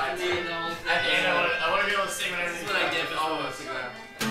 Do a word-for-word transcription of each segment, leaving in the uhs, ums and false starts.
I need the whole thing. I, and I want to I want to be able to sing whenever This you is what I go. get for All of this us. Instagram.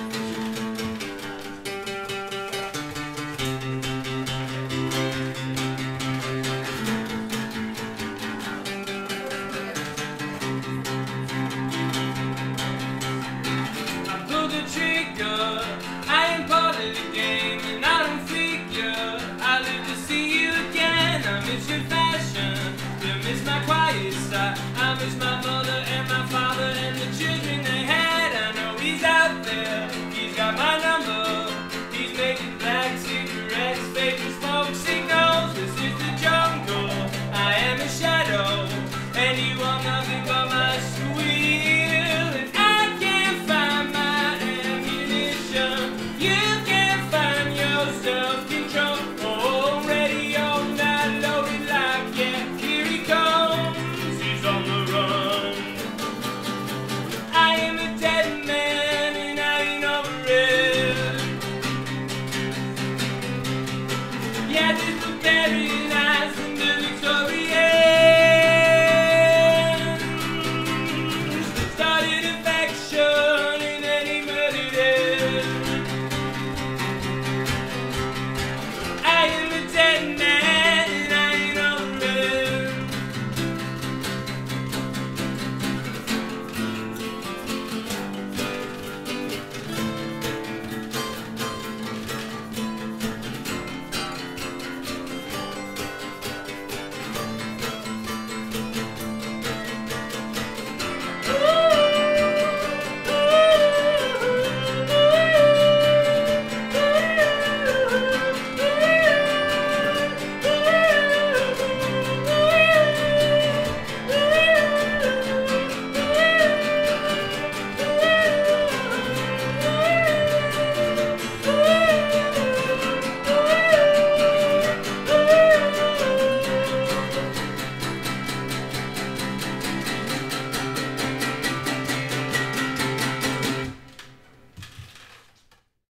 I miss my mother and my father and the children they had. I know he's out there, he's got my number. He's making black cigarettes, faking smoke signals. This is the jungle, I am a shadow, and you want nothing but my sweet